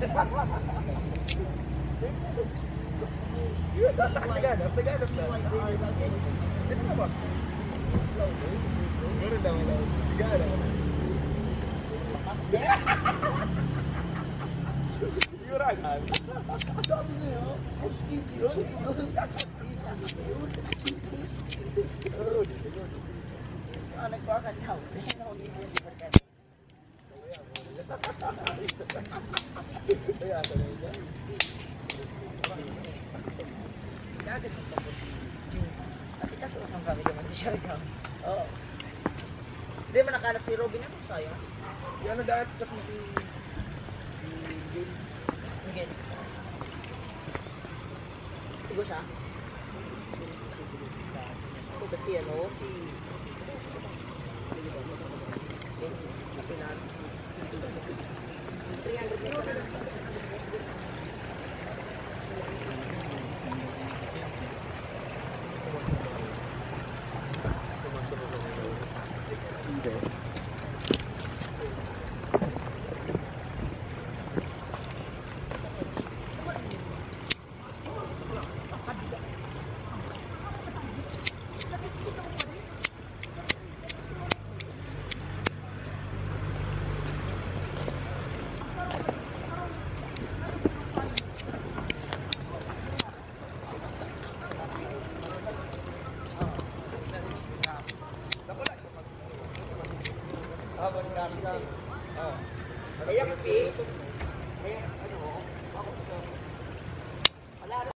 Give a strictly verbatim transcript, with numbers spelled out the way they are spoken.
Taganap, taganap na. Dito na ba? Meron naman lang. Taganap. Yuragan. Dami na yun. Ah, nagbakan daw. Kaya ito na yun. Agad mo tapos. Kasi kaso ang kami naman si Sharigam. Oo. Hindi mo nakalap si Robin ano sa'yo? Yan na dahil sa si Jane. Miguel. Igo siya? Ito kasi ano, si... Kapilan. three hundred na lang. Habang kami ka. Oh. Kaya kasi, kaya ano,